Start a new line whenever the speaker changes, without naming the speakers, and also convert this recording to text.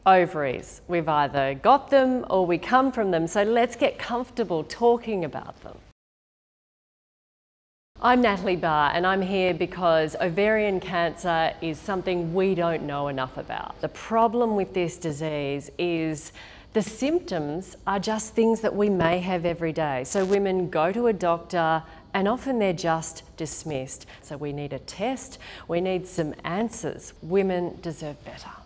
Ovaries. We've either got them or we come from them, so let's get comfortable talking about them. I'm Natalie Barr and I'm here because ovarian cancer is something we don't know enough about. The problem with this disease is the symptoms are just things that we may have every day. So women go to a doctor and often they're just dismissed. So we need a test, we need some answers. Women deserve better.